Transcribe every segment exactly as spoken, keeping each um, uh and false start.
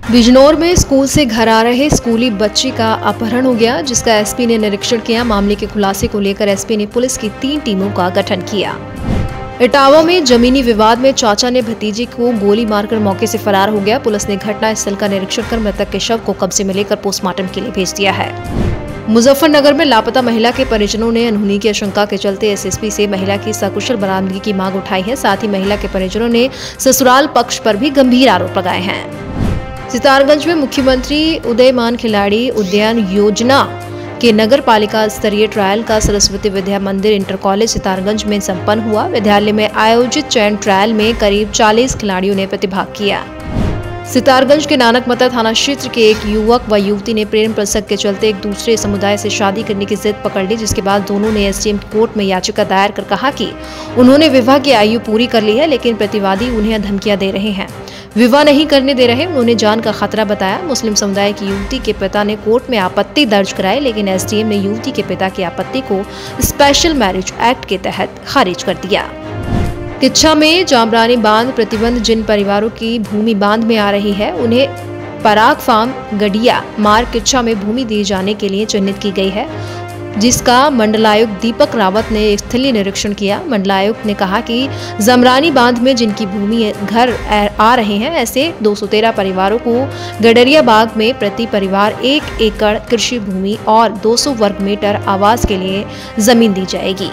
बिजनौर में स्कूल से घर आ रहे स्कूली बच्ची का अपहरण हो गया, जिसका एसपी ने निरीक्षण किया। मामले के खुलासे को लेकर एसपी ने पुलिस की तीन टीमों का गठन किया। इटावा में जमीनी विवाद में चाचा ने भतीजे को गोली मारकर मौके से फरार हो गया। पुलिस ने घटना स्थल का निरीक्षण कर मृतक के शव को कब्जे में लेकर पोस्टमार्टम के लिए भेज दिया है। मुजफ्फरनगर में लापता महिला के परिजनों ने अनहोनी की आशंका के चलते एसएसपी से महिला की सकुशल बरामदगी की मांग उठाई है। साथ ही महिला के परिजनों ने ससुराल पक्ष पर भी गंभीर आरोप लगाए हैं। सितारगंज में मुख्यमंत्री उदयमान खिलाड़ी उद्यान योजना के नगर पालिका स्तरीय ट्रायल का सरस्वती विद्या मंदिर इंटर कॉलेज सितारगंज में संपन्न हुआ। विद्यालय में आयोजित चयन ट्रायल में करीब चालीस खिलाड़ियों ने प्रतिभाग किया। सितारगंज के नानकमता थाना क्षेत्र के एक युवक व युवती ने प्रेम प्रसंग के चलते एक दूसरे समुदाय से शादी करने की जिद पकड़ ली, जिसके बाद दोनों ने एसडीएम कोर्ट में याचिका दायर कर कहा कि उन्होंने विवाह की आयु पूरी कर ली है, लेकिन प्रतिवादी उन्हें धमकियां दे रहे हैं, विवाह नहीं करने दे रहे। उन्होंने जान का खतरा बताया। मुस्लिम समुदाय की युवती के पिता ने कोर्ट में आपत्ति दर्ज कराई, लेकिन एसडीएम ने युवती के पिता की आपत्ति को स्पेशल मैरिज एक्ट के तहत खारिज कर दिया। किच्छा में जामरानी बांध प्रतिबंध जिन परिवारों की भूमि बांध में आ रही है, उन्हें पराग फार्म गडिया मार्ग किच्छा में भूमि दिए जाने के लिए चिन्हित की गई है, जिसका मंडलायुक्त दीपक रावत ने स्थलीय निरीक्षण किया। मंडलायुक्त ने कहा कि जमरानी बांध में जिनकी भूमि घर आ रहे हैं, ऐसे दो सौ तेरह परिवारों को गडरिया बाग में प्रति परिवार एक एकड़ कृषि भूमि और दो सौ वर्ग मीटर आवास के लिए जमीन दी जाएगी।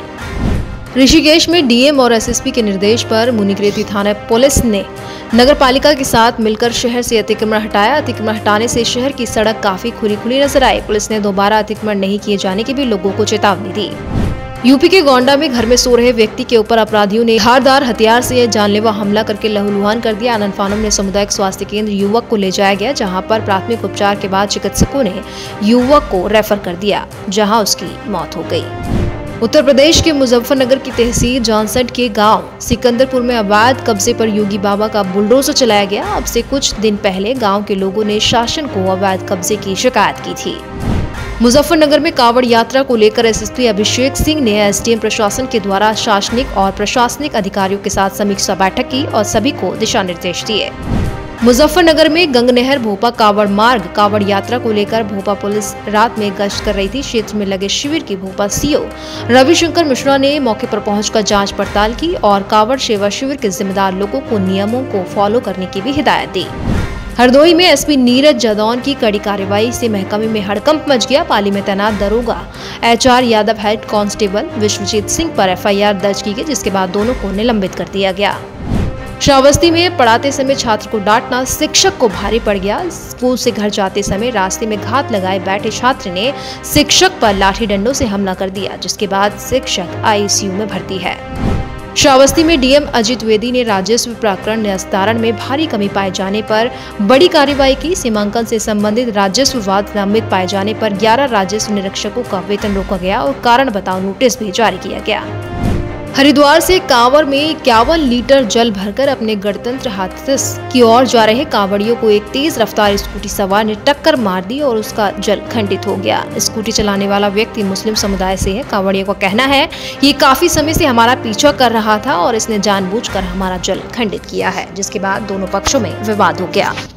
ऋषिकेश में डीएम और एसएसपी के निर्देश पर मुनिकृति थाना पुलिस ने नगर पालिका के साथ मिलकर शहर से अतिक्रमण हटाया। अतिक्रमण हटाने से शहर की सड़क काफी खुली खुली नजर आई। पुलिस ने दोबारा अतिक्रमण नहीं किए जाने की भी लोगों को चेतावनी दी। यूपी के गोंडा में घर में सो रहे व्यक्ति के ऊपर अपराधियों ने धारदार हथियार से जानलेवा हमला करके लहूलुहान कर दिया। आनंद फानम में सामुदायिक स्वास्थ्य केंद्र युवक को ले जाया गया, जहां पर प्राथमिक उपचार के बाद चिकित्सकों ने युवक को रेफर कर दिया, जहां उसकी मौत हो गई। उत्तर प्रदेश के मुजफ्फरनगर की तहसील जॉनसट के गांव सिकंदरपुर में अवैध कब्जे पर योगी बाबा का बुलडोजर चलाया गया। अब से कुछ दिन पहले गांव के लोगों ने शासन को अवैध कब्जे की शिकायत की थी। मुजफ्फरनगर में कांवड़ यात्रा को लेकर एसएसपी अभिषेक सिंह ने एसडीएम प्रशासन के द्वारा शासनिक और प्रशासनिक अधिकारियों के साथ समीक्षा बैठक की और सभी को दिशा निर्देश दिए। मुजफ्फरनगर में गंगनहर भोपा कांवड़ मार्ग कांवड़ यात्रा को लेकर भोपा पुलिस रात में गश्त कर रही थी। क्षेत्र में लगे शिविर की भोपा सीओ रविशंकर मिश्रा ने मौके पर पहुंचकर जांच पड़ताल की और कांवड़ सेवा शिविर के जिम्मेदार लोगों को नियमों को फॉलो करने की भी हिदायत दी। हरदोई में एसपी नीरज जदौन की कड़ी कार्रवाई से महकमे में हड़कंप मच गया। पाली में तैनात दरोगा HR Yadav head constable Vishwajeet Singh पर एफआईआर दर्ज की गई, जिसके बाद दोनों को निलंबित कर दिया गया। श्रावस्ती में पढ़ाते समय छात्र को डांटना शिक्षक को भारी पड़ गया। स्कूल से घर जाते समय रास्ते में घात लगाए बैठे छात्र ने शिक्षक पर लाठी डंडों से हमला कर दिया, जिसके बाद शिक्षक आईसीयू में भर्ती है। श्रावस्ती में डीएम अजित द्विवेदी ने राजस्व प्रकरण निस्तारण में भारी कमी पाए जाने पर बड़ी कार्रवाई की। सीमांकन से संबंधित राजस्व वाद लंबित पाए जाने पर ग्यारह राजस्व निरीक्षकों का वेतन रोका गया और कारण बताओ नोटिस भी जारी किया गया। हरिद्वार से कांवड़ में इक्यावन लीटर जल भरकर अपने गणतंत्र हाथिस की ओर जा रहे कांवड़ियों को एक तेज रफ्तार स्कूटी सवार ने टक्कर मार दी और उसका जल खंडित हो गया। स्कूटी चलाने वाला व्यक्ति मुस्लिम समुदाय से है। कांवड़ियों का कहना है ये काफी समय से हमारा पीछा कर रहा था और इसने जानबूझकर हमारा जल खंडित किया है, जिसके बाद दोनों पक्षों में विवाद हो गया।